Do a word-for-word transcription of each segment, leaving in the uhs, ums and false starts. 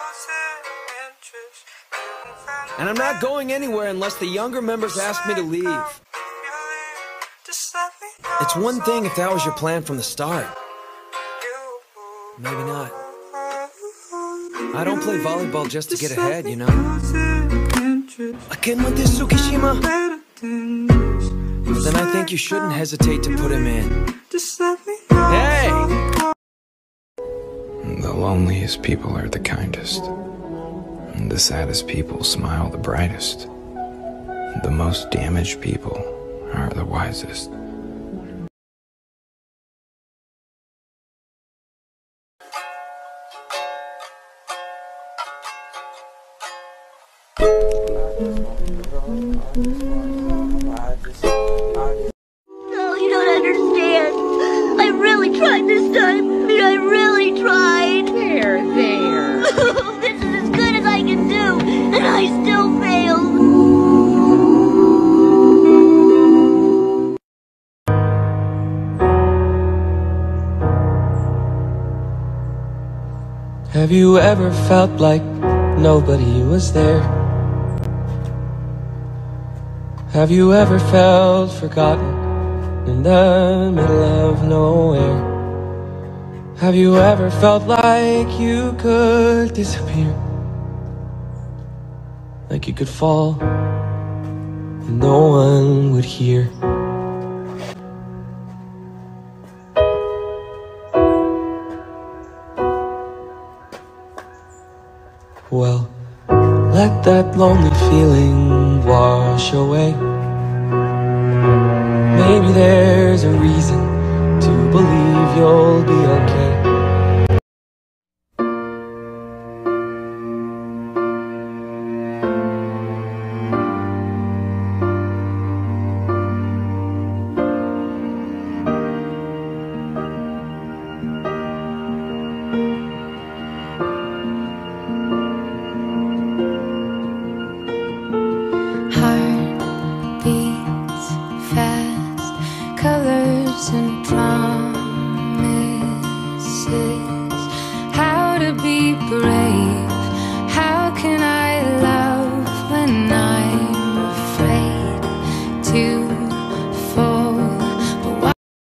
And I'm not going anywhere unless the younger members ask me to leave. It's one thing if that was your plan from the start. Maybe not. I don't play volleyball just to get ahead, you know? Again with this Tsukishima? But then I think you shouldn't hesitate to put him in. Hey! The loneliest people are the kindest. And the saddest people smile the brightest. The most damaged people are the wisest. No, you don't understand. I really tried this time. I mean, I really tried. There, there. This is as good as I can do, and I still failed. Have you ever felt like nobody was there? Have you ever felt forgotten in the middle of nowhere? Have you ever felt like you could disappear? Like you could fall and no one would hear? Well, let that lonely feeling wash away. Maybe there's a reason to believe you'll be okay. Beats fast, colors and promises. How to be brave? How can I love when I'm afraid to fall? But why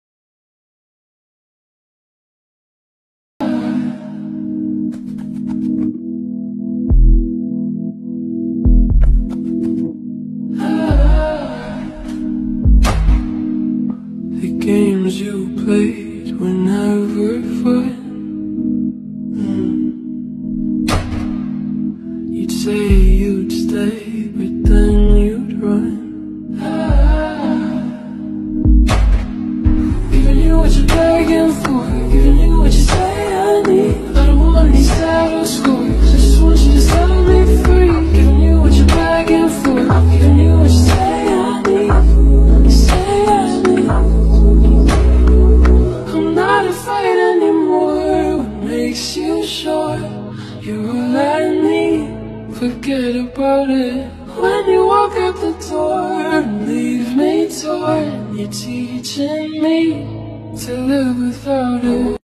the games you played were never fun. Mm. You'd say you'd stay, but then you'd run. Giving you what you're begging for, giving you what you say I need. I don't want any settled scores, I just want you to set me free. Giving you what you're begging for, giving you what you say I need. You say I need. I'm not afraid anymore. What makes you sure you're all I need? Forget about it. When you walk out the door and leave me torn, you're teaching me to live without it.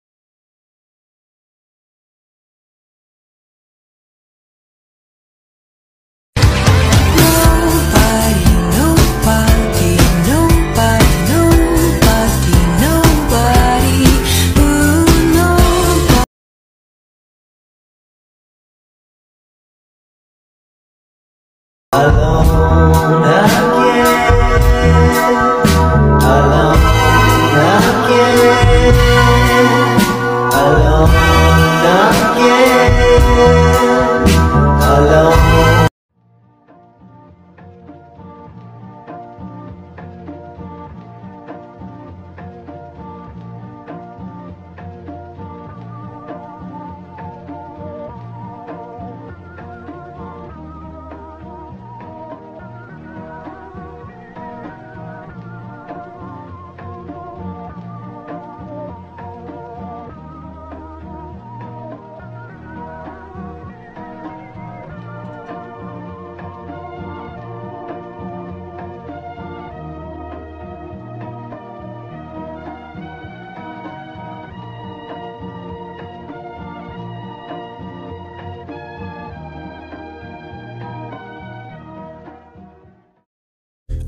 nobody, nobody, nobody, nobody, nobody, ooh, nobody. Alone again, alone again, alone again, alone.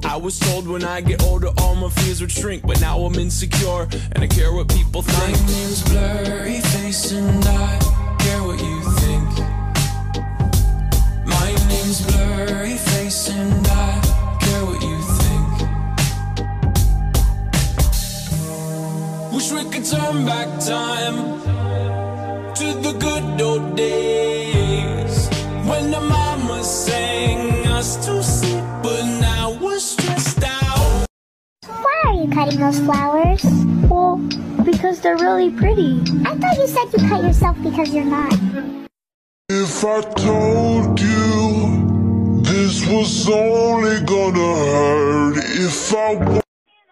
I was told when I get older all my fears would shrink, but now I'm insecure and I care what people think. My name's Blurry Face and I care what you think. My name's Blurry Face and I care what you think. Wish we could turn back time to the good old days when the mama sang us to sleep, but now we're stressed out. Why are you cutting those flowers? Well, because they're really pretty. I thought you said you cut yourself because you're not. If I told you this was only gonna hurt, if I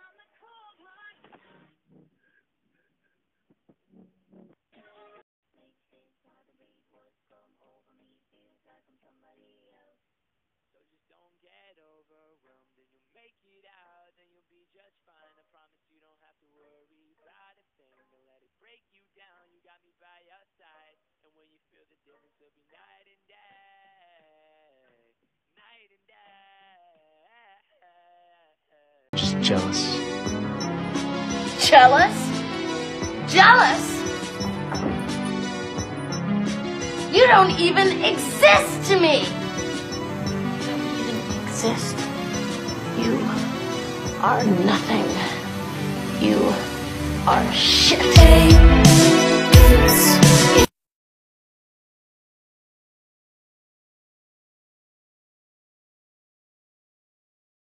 Just jealous. Jealous? Jealous? You don't even exist to me! You don't even exist. You are nothing. You are shit. Hey,